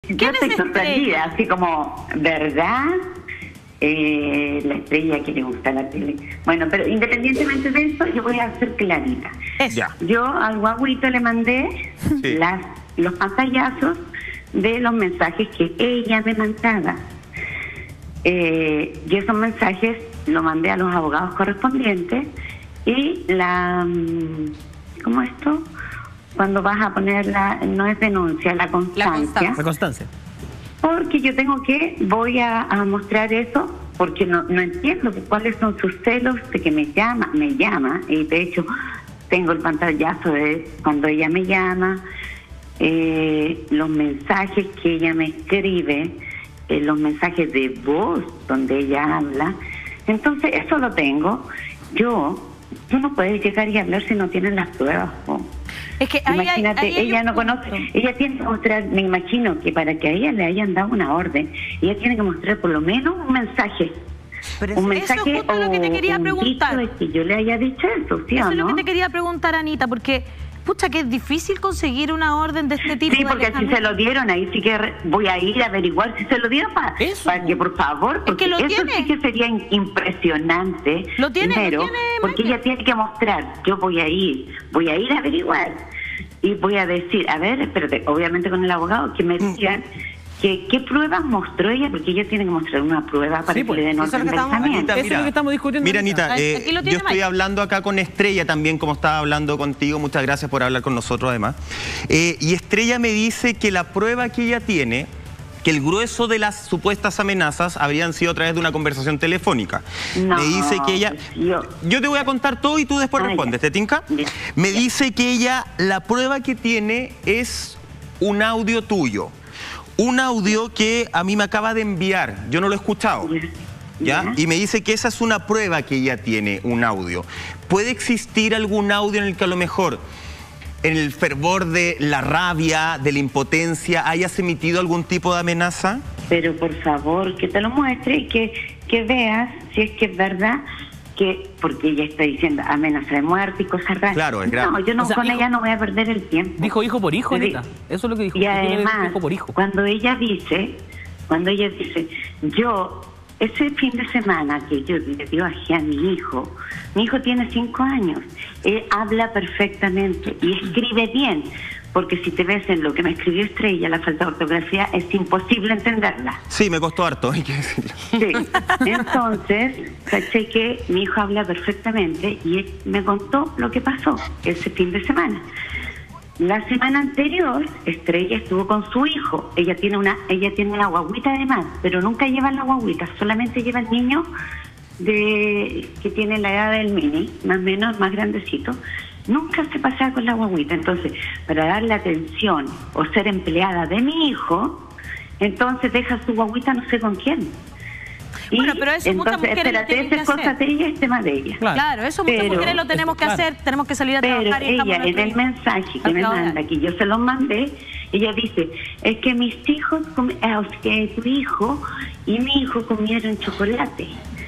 Yo estoy sorprendida, así como, ¿verdad? La Estrella que le gusta la tele. Bueno, pero independientemente de eso, yo voy a ser clarita. Yo al guaguito le mandé los pantallazos de los mensajes que ella me mandaba. Y esos mensajes los mandé a los abogados correspondientes y ¿cómo esto? Cuando vas a poner no es denuncia, la constancia. La constancia. Porque yo voy a mostrar eso, porque no entiendo cuáles son sus celos de que me llama, y de hecho tengo el pantallazo de cuando ella me llama, los mensajes que ella me escribe, los mensajes de voz donde ella habla. Entonces eso lo tengo. Tú no puedes llegar y hablar si no tienes las pruebas, ¿no? Es que imagínate, ella no conoce, ella tiene que mostrar, me imagino que para que a ella le hayan dado una orden, ella tiene que mostrar por lo menos un mensaje. Pero un mensaje es lo que te quería preguntar. De que yo le haya dicho eso, ¿sí o no? Eso es lo que te quería preguntar, Anita, porque pucha, que es difícil conseguir una orden de este tipo. Sí, porque si se lo dieron, ahí sí que voy a ir a averiguar si se lo dieron para que, por favor, porque eso sí que sería impresionante. Lo tiene, primero, porque ella tiene que mostrar, yo voy a ir a averiguar y voy a decir, a ver, espérate, obviamente con el abogado, que me digan ¿qué pruebas mostró ella? Porque ella tiene que mostrar una prueba para que le den orden de pensamiento. Eso es lo que estamos discutiendo. Mira, Anita, yo estoy hablando acá con Estrella también, como estaba hablando contigo. Muchas gracias por hablar con nosotros, además. Y Estrella me dice que la prueba que ella tiene, que el grueso de las supuestas amenazas habrían sido a través de una conversación telefónica. No, me dice que ella... Yo te voy a contar todo y tú después respondes, ¿te tinca? Me dice que ella, la prueba que tiene es un audio tuyo. Un audio que a mí me acaba de enviar, yo no lo he escuchado, ¿ya? Y me dice que esa es una prueba que ella tiene, un audio. ¿Puede existir algún audio en el que a lo mejor, en el fervor de la rabia, de la impotencia, hayas emitido algún tipo de amenaza? Pero por favor, que te lo muestre y que veas si es que es verdad. Porque ella está diciendo amenaza de muerte y cosas raras. Claro, es grave. No, yo no, con ella no voy a perder el tiempo. Dijo hijo por hijo, Anita. Eso es lo que dijo. Y además, hijo por hijo. Cuando ella dice, ese fin de semana que yo le dio a mi hijo tiene 5 años, él habla perfectamente y escribe bien. Porque si te ves en lo que me escribió Estrella, la falta de ortografía, es imposible entenderla. Sí, me costó harto, hay que decirlo. Sí, entonces, caché que mi hijo habla perfectamente y él me contó lo que pasó ese fin de semana. La semana anterior, Estrella estuvo con su hijo. Ella tiene una guaguita además, pero nunca lleva la guaguita, solamente lleva el niño que tiene la edad del mini, más o menos, más grandecito. Nunca se pasaba con la guaguita. Entonces, para darle atención o ser empleada de mi hijo, entonces deja su guaguita no sé con quién. Bueno, pero eso muchas mujeres lo tienen que hacer. Cosa de ella, es tema de ella. Claro, eso muchas mujeres lo tenemos que hacer, tenemos que salir a trabajar. Pero ella, en el mensaje que me manda, que yo se lo mandé, ella dice, es que mis hijos, que tu hijo y mi hijo comieron chocolate.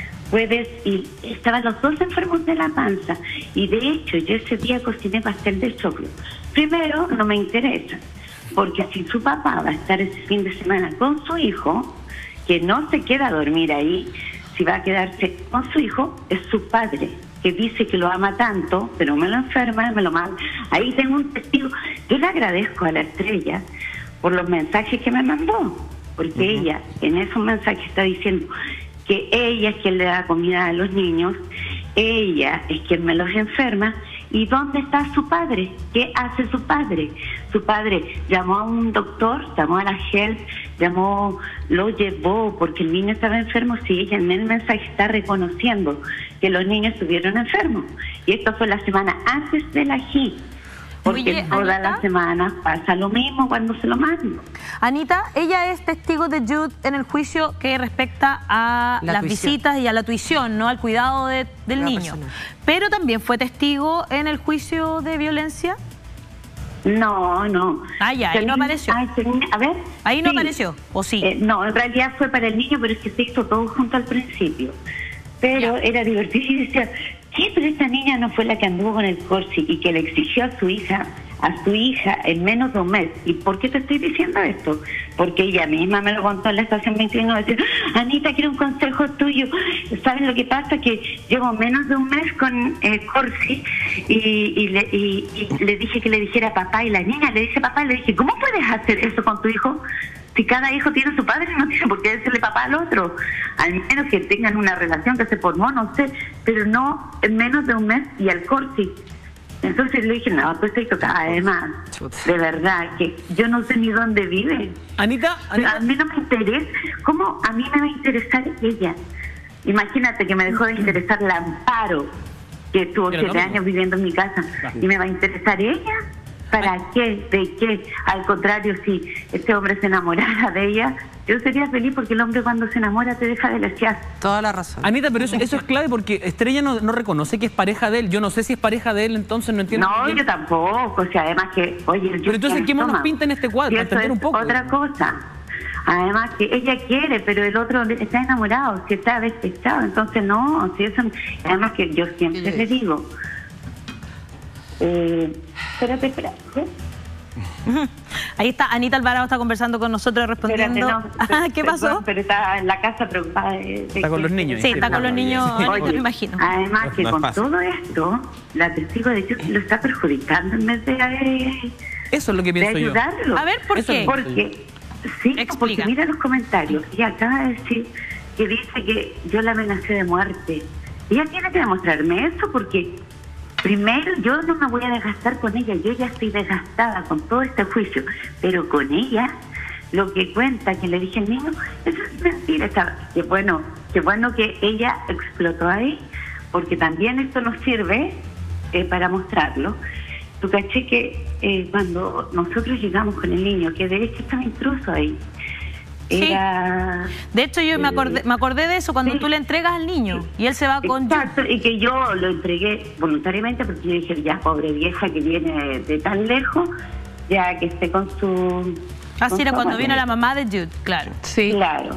Y estaban los dos enfermos de la panza. Y de hecho, yo ese día cociné pastel de choclo. Primero, no me interesa, porque si su papá va a estar ese fin de semana con su hijo, que no se queda a dormir ahí, si va a quedarse con su hijo, es su padre, que dice que lo ama tanto, pero me lo enferma, me lo manda. Ahí tengo un testigo. Yo le agradezco a la Estrella por los mensajes que me mandó, porque ella en esos mensajes está diciendo que ella es quien le da comida a los niños, ella es quien me los enferma. ¿Y dónde está su padre? ¿Qué hace su padre? Su padre llamó a un doctor, llamó a la HELP, lo llevó porque el niño estaba enfermo. Sí, ella en el mensaje está reconociendo que los niños estuvieron enfermos. Y esto fue la semana antes de la GI. Porque toda la semana pasa lo mismo cuando se lo mando. Anita, ella es testigo de Jude en el juicio que respecta a las visitas y a la tuición, ¿no? Al cuidado del niño. Pero también fue testigo en el juicio de violencia. No. Ahí no apareció. A ver. Ahí no apareció, ¿o sí? No, en realidad fue para el niño, pero es que se hizo todo junto al principio. Pero era divertido y decía, ¿qué? Pero esta niña no fue la que anduvo con el Corsi y que le exigió a su hija a su hija en menos de un mes. ¿Y por qué te estoy diciendo esto? Porque ella misma me lo contó en la estación 21, decir, Anita, quiero un consejo tuyo. ¿Sabes lo que pasa? Que llevo menos de un mes con Corsi y le dije que le dijera a papá, y la niña le dice a papá, y le dije, ¿cómo puedes hacer eso con tu hijo? Si cada hijo tiene su padre, no tiene por qué decirle papá al otro. Al menos que tengan una relación que se formó, no sé, pero no en menos de un mes y al Corsi. Entonces le dije, no, pues estoy tocada. Además, de verdad, que yo no sé ni dónde vive. Anita. A mí no me interesa. ¿Cómo a mí me va a interesar ella? Imagínate que me dejó de interesar la Amparo, que estuvo 7 años viviendo en mi casa. ¿Y me va a interesar ella? ¿Para qué? ¿De qué? Al contrario, si este hombre se enamorara de ella, yo sería feliz, porque el hombre cuando se enamora te deja de desear. Toda la razón. Anita, pero eso es clave, porque Estrella no reconoce que es pareja de él. Yo no sé si es pareja de él, entonces no entiendo. No, yo tampoco. O sea, además que, oye... Pero entonces, ¿qué nos pinta en este cuadro? Para entender un poco. Otra cosa. Además que ella quiere, pero el otro está enamorado, si está despechado. Entonces, no. Si eso, además que yo siempre le digo... espérate. Ahí está, Anita Alvarado está conversando con nosotros, respondiendo. Espérate, ¿Qué pasó? Perdón, pero está en la casa preocupada está con los niños. Sí, está con los niños, Oye, me imagino. Además que con todo esto, la testigo de Dios lo está perjudicando en vez de eso es lo que pienso yo. Ayudarlo. A ver, ¿por qué? Porque, sí, porque mira los comentarios. Y acaba de decir que dice que yo la amenacé de muerte. Ella tiene que demostrarme eso, porque... primero, yo no me voy a desgastar con ella, yo ya estoy desgastada con todo este juicio, pero con ella, lo que cuenta que le dije al niño, eso es mentira. Qué bueno que ella explotó ahí, porque también esto nos sirve para mostrarlo. Tú caché que cuando nosotros llegamos con el niño, que de hecho estaba intruso ahí, era... Sí. De hecho, yo me acordé de eso cuando tú le entregas al niño y él se va con... Exacto, y que yo lo entregué voluntariamente, porque yo dije, ya, pobre vieja que viene de tan lejos, ya que esté con su... Así era cuando vino la mamá de Jude, claro. Sí. Claro.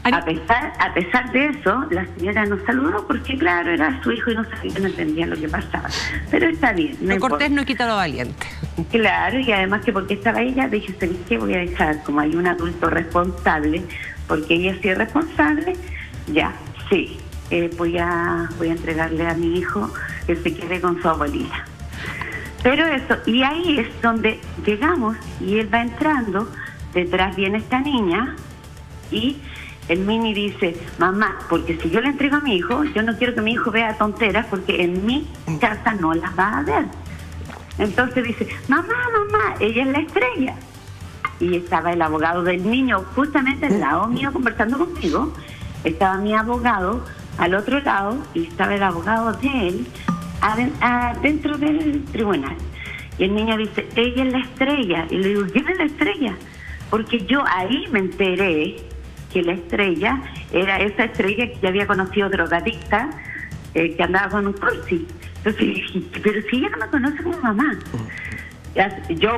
A pesar de eso, la señora nos saludó porque, claro, era su hijo y no entendía lo que pasaba. Pero está bien. Lo cortés no quita lo valiente. Claro, y además que porque estaba ella, dije, ¿sabes qué? Voy a dejar, como hay un adulto responsable, porque ella sí es responsable, ya, sí, voy a entregarle a mi hijo que se quede con su abuelita. Pero eso, y ahí es donde llegamos y él va entrando, detrás viene esta niña y... el Mini dice, mamá, porque si yo le entrego a mi hijo, yo no quiero que mi hijo vea tonteras, porque en mi casa no las va a ver. Entonces dice, mamá, ella es la Estrella. Y estaba el abogado del niño justamente al lado mío conversando conmigo. Estaba mi abogado al otro lado y estaba el abogado de él adentro del tribunal. Y el niño dice, ella es la Estrella. Y le digo, ¿quién es la Estrella? Porque yo ahí me enteré que la Estrella era esa Estrella que ya había conocido drogadicta, que andaba con un Corsi. Entonces dije, pero si ella no me conoce como mamá. Yo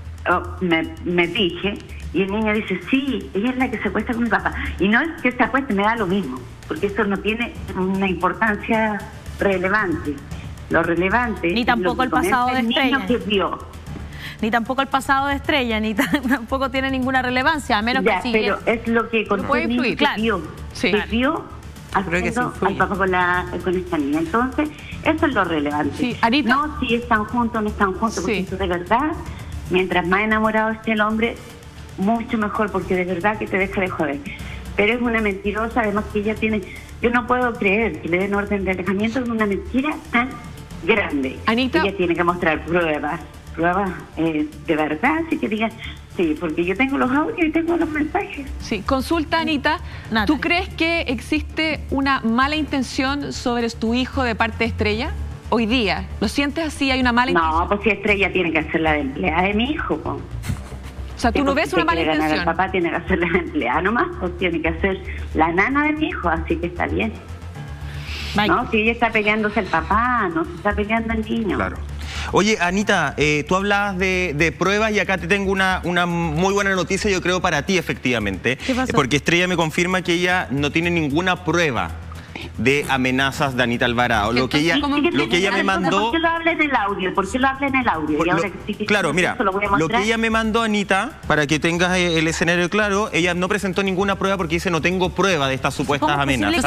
me dije, y el niño dice, sí, ella es la que se acuesta con mi papá. Y no es que se acueste, me da lo mismo, porque eso no tiene una importancia relevante. Lo relevante... Ni tampoco el pasado de Estrella. Que vio. Ni tampoco el pasado de Estrella, ni tampoco tiene ninguna relevancia, a menos ya, que pero es lo que con puede influir, claro. Vio haciendo al papá con esta niña. Entonces, eso es lo relevante. Sí, Anita. No si están juntos o no están juntos, porque eso de verdad, mientras más enamorado esté el hombre, mucho mejor, porque de verdad que te deja de joder. Pero es una mentirosa, además que ella tiene... Yo no puedo creer que le den orden de alejamiento de una mentira tan grande. Anita. Ella tiene que mostrar pruebas de verdad, así que digan, sí, porque yo tengo los audios y tengo los mensajes. Sí, consulta, Anita, ¿tú crees que existe una mala intención sobre tu hijo de parte de Estrella hoy día? ¿Lo sientes así? ¿Hay una mala intención? No, pues si Estrella tiene que hacer la de empleada de mi hijo, pues. O sea, ¿tú no ves una mala intención? El papá tiene que hacer la empleada nomás, pues tiene que hacer la nana de mi hijo, así que está bien. No, si ella está peleándose el papá, no se está peleando el niño. Claro. Oye, Anita, tú hablabas de pruebas y acá te tengo una muy buena noticia, yo creo, para ti, efectivamente. ¿Qué pasó? Porque Estrella me confirma que ella no tiene ninguna prueba. de amenazas de Anita Alvarado. Lo que ella me mandó... ¿Por qué lo habla en el audio? ¿Por qué lo habla en el audio? Claro, mira, lo que ella me mandó, Anita, para que tengas el escenario claro, ella no presentó ninguna prueba porque dice no tengo prueba de estas supuestas amenazas.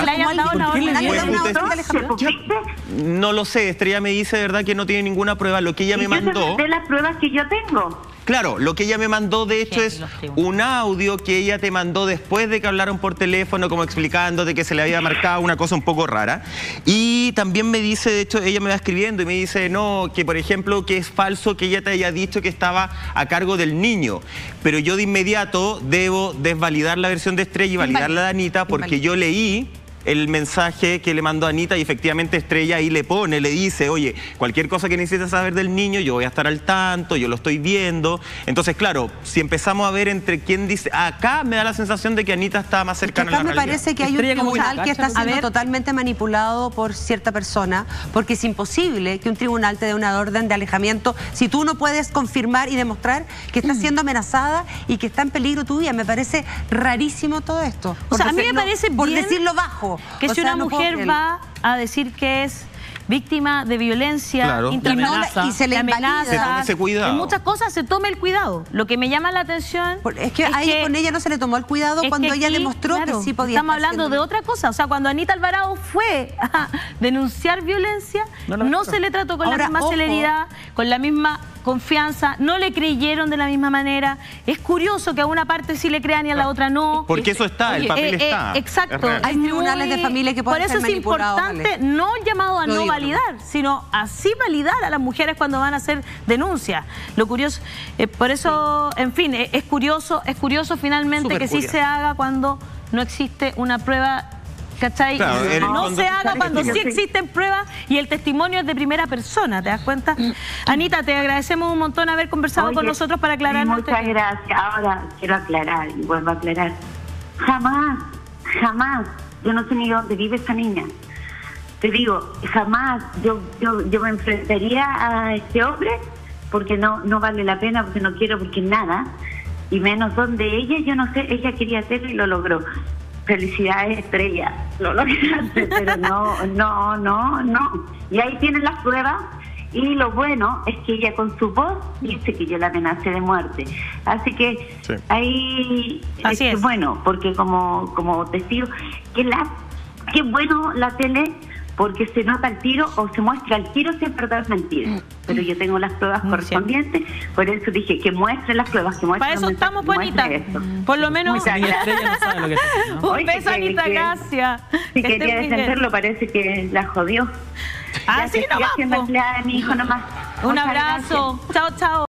No lo sé, Estrella me dice de verdad que no tiene ninguna prueba. Lo que ella me mandó... de las pruebas que yo tengo. Claro, lo que ella me mandó de hecho es un audio que ella te mandó después de que hablaron por teléfono, como explicándote que se le había marcado una cosa un poco rara. Y también me dice, de hecho, ella me va escribiendo y me dice, no, que por ejemplo, que es falso que ella te haya dicho que estaba a cargo del niño. Pero yo de inmediato debo desvalidar la versión de Estrella y validar la de Anita porque yo leí el mensaje que le mandó a Anita y efectivamente Estrella ahí le pone, le dice, oye, cualquier cosa que necesites saber del niño, yo voy a estar al tanto, yo lo estoy viendo. Entonces, claro, si empezamos a ver entre quién dice, acá me da la sensación de que Anita está más cercana a la realidad. Me parece que hay un tribunal que está siendo totalmente manipulado por cierta persona, porque es imposible que un tribunal te dé una orden de alejamiento si tú no puedes confirmar y demostrar que está siendo amenazada y que está en peligro tu vida. Me parece rarísimo todo esto. O sea, a mí me parece por bien decirlo bajo. Que si una mujer va a decir que es víctima de violencia, y se le amenaza, se tome ese cuidado. En muchas cosas se tome el cuidado. Lo que me llama la atención es que con ella no se le tomó el cuidado cuando ella demostró que sí podía. Estamos hablando de otra cosa. O sea, cuando Anita Alvarado fue a denunciar violencia, no se le trató con la misma celeridad, con la misma confianza, no le creyeron de la misma manera. Es curioso que a una parte sí le crean y a la otra no. Porque eso está, el papel está. Exacto. Hay tribunales de familia que pueden ser manipulados. Por eso es importante, no llamado a no validar, sino así validar a las mujeres cuando van a hacer denuncias. Lo curioso, por eso, en fin, es curioso finalmente que sí se haga cuando no existe una prueba. ¿Cachai? Claro, no se haga cuando sí existen pruebas y el testimonio es de primera persona, ¿te das cuenta? Anita, te agradecemos un montón haber conversado con nosotros para aclarar. Muchas gracias. Ahora quiero aclarar y vuelvo a aclarar. Jamás, yo no sé ni dónde vive esa niña. Te digo, jamás yo me enfrentaría a este hombre porque no vale la pena, porque no quiero, porque nada. Y menos donde ella, yo no sé, ella quería hacerlo y lo logró. Felicidades, Estrella, lo lograste, pero no. Y ahí tienen las pruebas y lo bueno es que ella con su voz dice que yo la amenacé de muerte. Así que ahí es bueno, porque como testigo, qué bueno la tele, porque se nota el tiro o se muestra el tiro si es verdad o es mentira. Pero yo tengo las pruebas correspondientes, por eso dije que muestren las pruebas, que muestren. Para eso estamos, Anita. Por lo menos. Un beso, Anita, gracias. Si quería defenderlo, parece que la jodió. Así nomás. Mi hijo nomás. Un abrazo. Chao, chao.